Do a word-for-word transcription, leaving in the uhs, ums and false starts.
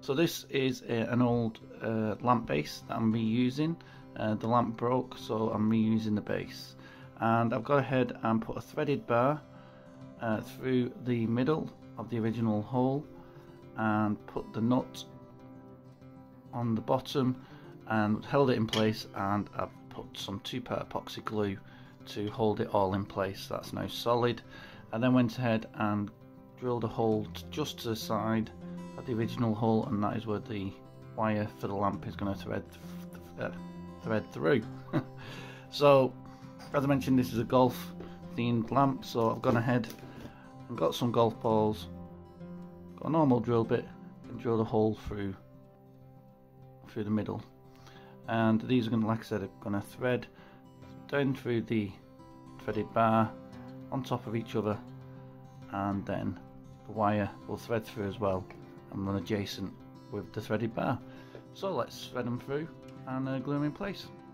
So this is a, an old uh, lamp base that I'm reusing. Uh, the lamp broke, so I'm reusing the base. And I've got ahead and put a threaded bar uh, through the middle of the original hole and put the nut on the bottom and held it in place, and I've put some two-part epoxy glue to hold it all in place. That's now solid. I then went ahead and drilled a hole just to the side of the original hole, and that is where the wire for the lamp is going to thread th uh, thread through. So as I mentioned, this is a golf themed lamp, so I've gone ahead and got some golf balls, got a normal drill bit, and drilled a hole through through the middle, and these are going to, like I said, are going to thread down through the threaded bar on top of each other, and then the wire will thread through as well and run adjacent with the threaded bar. So let's thread them through and uh, glue them in place.